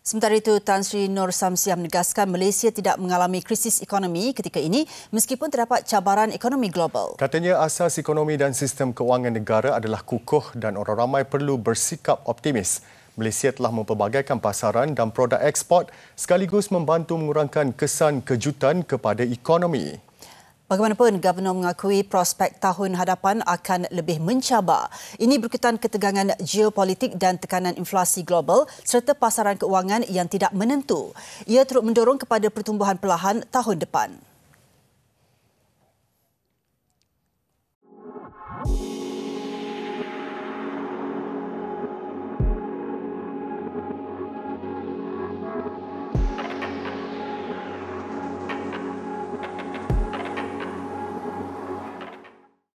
Sementara itu, Tan Sri Nur Samsiah menegaskan Malaysia tidak mengalami krisis ekonomi ketika ini meskipun terdapat cabaran ekonomi global. Katanya asas ekonomi dan sistem keuangan negara adalah kukuh dan orang ramai perlu bersikap optimis. Malaysia telah mempelbagaikan pasaran dan produk ekspor sekaligus membantu mengurangkan kesan kejutan kepada ekonomi. Bagaimanapun, Governor mengakui prospek tahun hadapan akan lebih mencabar. Ini berkaitan ketegangan geopolitik dan tekanan inflasi global serta pasaran keuangan yang tidak menentu. Ia turut mendorong kepada pertumbuhan perlahan tahun depan.